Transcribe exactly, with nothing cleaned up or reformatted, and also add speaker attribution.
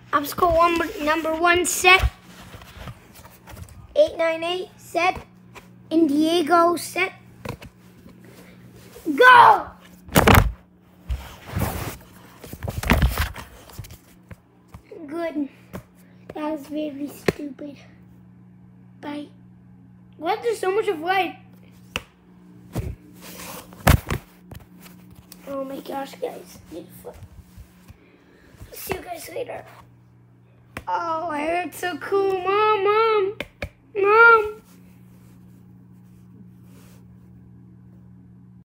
Speaker 1: Obstacle one, number one set. eight nine eight set. In Diego set. Go! Good. That was very stupid. Bye. What? There's so much of light. Oh my gosh, guys. Beautiful. See you guys later. Oh, I look so cool. Mom, Mom. Mom.